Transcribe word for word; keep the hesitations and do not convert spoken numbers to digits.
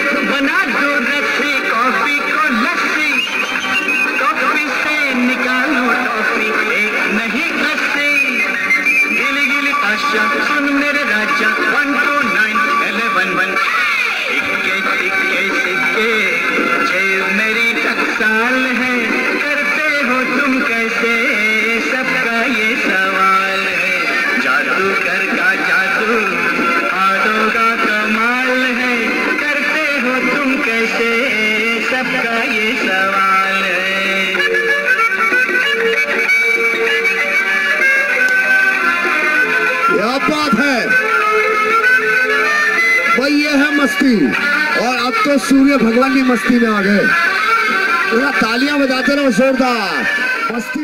बना दो रस्सी कॉफी को लस्सी, कॉफी से निकालो टॉफी एक नहीं रस्सी। गिली गिली पाशा सुन मेरे राजा, one two nine eleven one, टिक्के टिक्के सिक्के जेब मेरी टकसाल है, करते हो तुम कैसे सबका ये सवाल है। जादूगर का जादू हाथों का कमाल है, करते हो तुम कैसे सबका ये सवाल है। क्या बात है भाई, ये है मस्ती। और अब तो सूर्य भगवान भी मस्ती में आ गए। पूरा तालियां बजाते रहो जोरदार। मस्ती